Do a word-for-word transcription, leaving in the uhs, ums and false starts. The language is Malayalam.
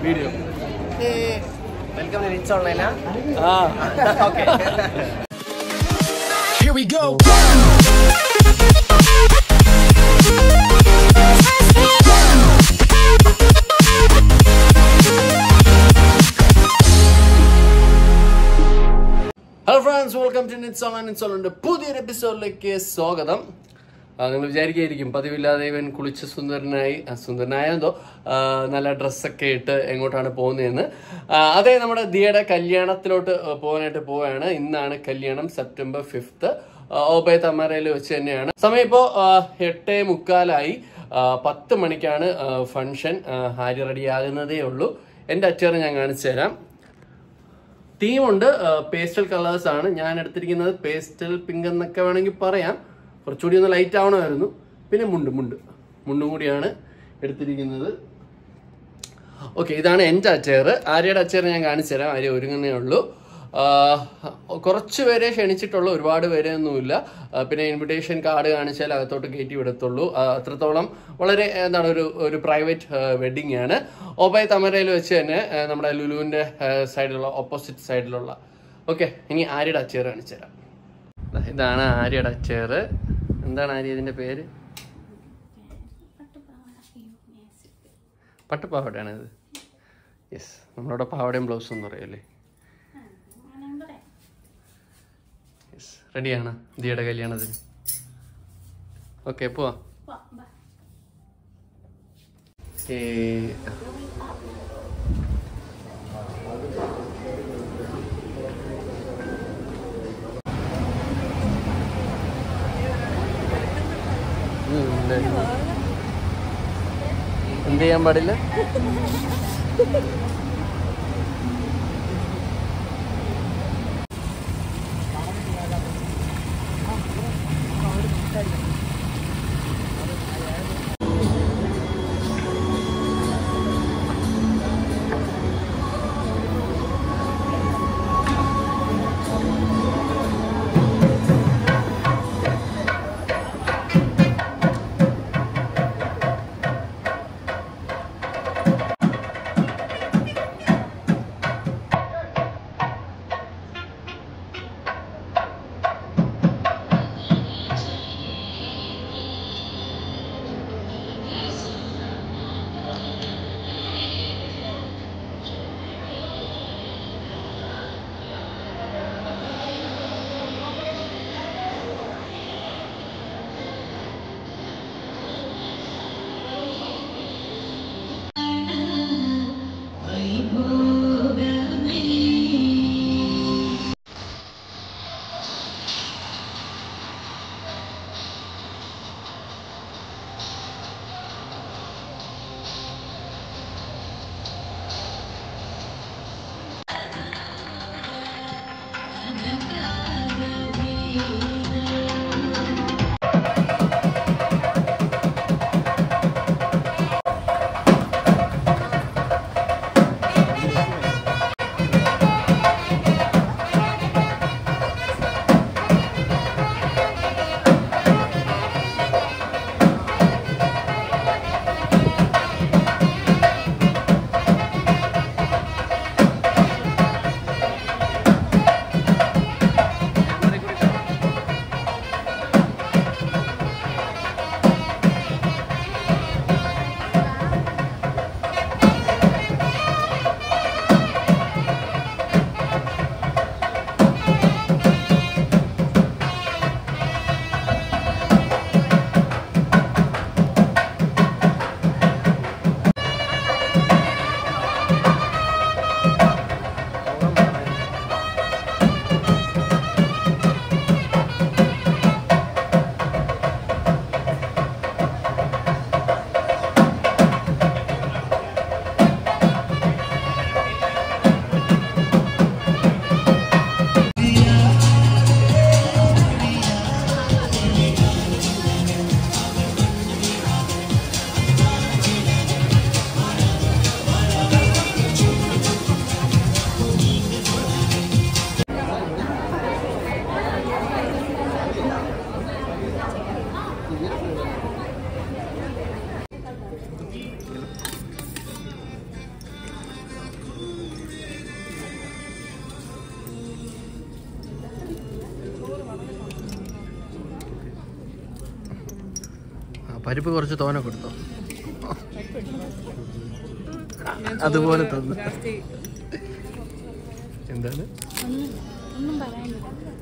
video. Hey, welcome to Nits Online. Ah, Okay. Here we go. hello friends, welcome to Nits Online. Nits Online പുതിയൊരു എപ്പിസോഡിലേക്ക് സ്വാഗതം. നിങ്ങൾ വിചാരിക്കുകയായിരിക്കും പതിവില്ലാതെ ഇവൻ കുളിച്ച് സുന്ദരനായി സുന്ദരനായതോ നല്ല ഡ്രസ്സൊക്കെ ഇട്ട് എങ്ങോട്ടാണ് പോകുന്നതെന്ന്. അതേ, നമ്മുടെ ദിയയുടെ കല്യാണത്തിലോട്ട് പോകാനായിട്ട് പോവുകയാണ്. ഇന്നാണ് കല്യാണം, സെപ്റ്റംബർ ഫിഫ്ത്ത് ഓബേ തമരയിൽ വെച്ച് തന്നെയാണ്. സമയം ഇപ്പോൾ എട്ടേ മുക്കാലായി. പത്ത് മണിക്കാണ് ഫംഗ്ഷൻ. ഹാരി റെഡിയാകുന്നതേ ഉള്ളൂ. എൻ്റെ അച്ചേറ് ഞാൻ കാണിച്ചു തരാം. തീമുണ്ട്, പേസ്റ്റൽ കളേഴ്സ് ആണ്. ഞാൻ എടുത്തിരിക്കുന്നത് പേസ്റ്റൽ പിങ്ക് എന്നൊക്കെ വേണമെങ്കിൽ പറയാം. കുറച്ചുകൂടി ഒന്ന് ലൈറ്റ് ആവണമായിരുന്നു. പിന്നെ മുണ്ട് മുണ്ട് മുണ്ടും കൂടിയാണ് എടുത്തിരിക്കുന്നത്. ഓക്കെ, ഇതാണ് എൻ്റെ അച്ചേറ്. ആര്യയുടെ അച്ചേറ് ഞാൻ കാണിച്ചു തരാം. ആര്യ ഒരുങ്ങുന്നേ ഉള്ളൂ. കുറച്ച് പേരെ ക്ഷണിച്ചിട്ടുള്ളൂ, ഒരുപാട് പേരെ ഒന്നുമില്ല. പിന്നെ ഇൻവിറ്റേഷൻ കാർഡ് കാണിച്ചാൽ അകത്തോട്ട് കയറ്റി വിടത്തുള്ളൂ. അത്രത്തോളം വളരെ എന്താണ് ഒരു ഒരു പ്രൈവറ്റ് വെഡിങ് ആണ്. ഓബേ തമരയിൽ വെച്ച് തന്നെ നമ്മുടെ ലുലുവിൻ്റെ സൈഡിലുള്ള ഓപ്പോസിറ്റ് സൈഡിലുള്ള. ഓക്കെ, ഇനി ആര്യയുടെ അച്ചേറ് കാണിച്ചു തരാം. ഇതാണ് ആര്യയുടെ അച്ചേറ്. എന്താണ് ആര്യ ഇതിൻ്റെ പേര്? പട്ടുപാവടയാണ് ഇത്. യെസ്, നമ്മളവിടെ പാവടയും ബ്ലൗസും എന്ന് പറയല്ലേ. യെസ്, റെഡിയാണ് ദിയയുടെ കല്യാണത്തിന്. ഓക്കെ, പോവാ. എന്ത് ചെയ്യാൻ പാടില്ല? പരിപ്പ് കുറച്ച് തോനെ കൊടുത്തോ, അതുപോലെ തന്നു. എന്താണ്